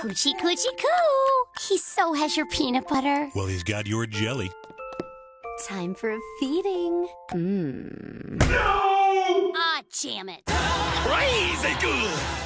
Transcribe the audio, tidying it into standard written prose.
Coochie coochie coo. He so has your peanut butter. Well, he's got your jelly. Time for a feeding. No! Ah, jam it. Crazy good!